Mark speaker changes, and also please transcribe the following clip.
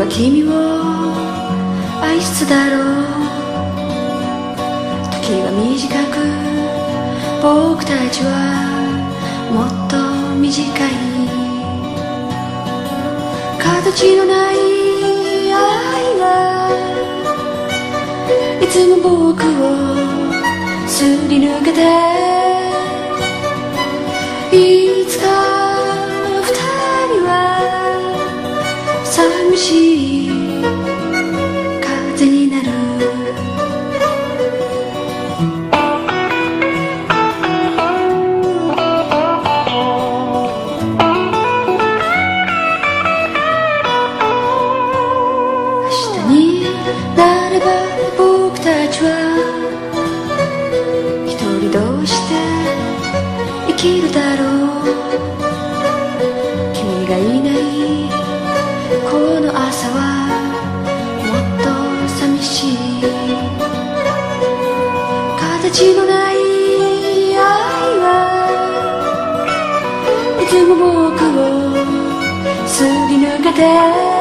Speaker 1: 君を愛しつだろう。時は短く僕たちはもっと短い。形のない愛はいつも僕をすり抜けて、いつか二人は寂しい風になる。明日になれば僕たちは一人どうして生きるだろう。君がいないこの朝はもっと寂しい。形のない愛はいつも僕をすり抜けて